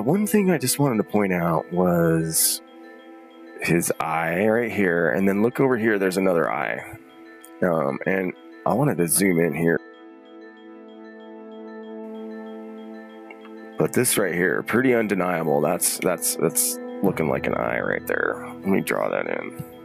the one thing I just wanted to point out was his eye right here, and then look over here, there's another eye. And I wanted to zoom in here. But this right here, pretty undeniable. That's looking like an eye right there. Let me draw that in.